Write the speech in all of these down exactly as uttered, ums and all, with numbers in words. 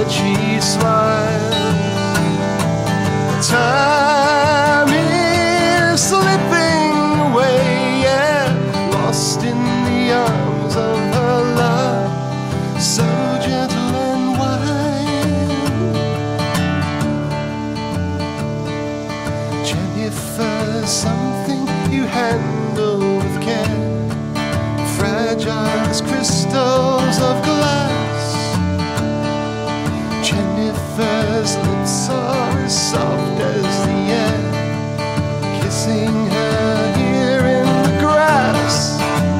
that she smiled. Time is slipping away, yeah, lost in the arms of her love, so gentle and wild. Jennifer's something you handle with care, fragile as crystals of glass. Jennifer's lips are as soft as the air, kissing her here in the grass.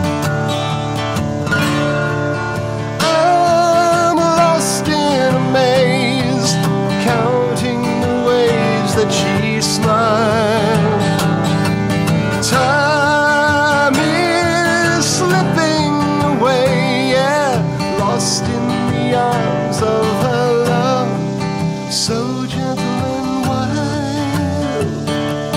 I'm lost in a maze, counting the ways that she smiled. Time is slipping away, yeah, lost in the arms of her love, so gentle and wild.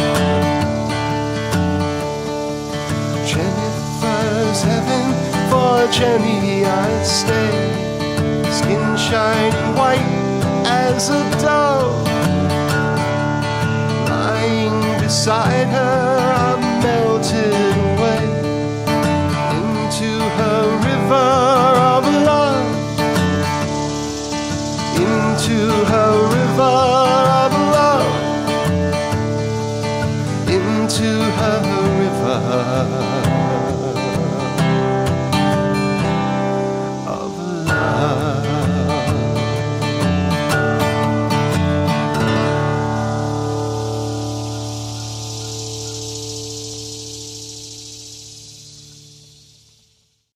Jennifer's heaven, for Jenny I stay, skin shining white as a dove. Lying beside her, I'm melted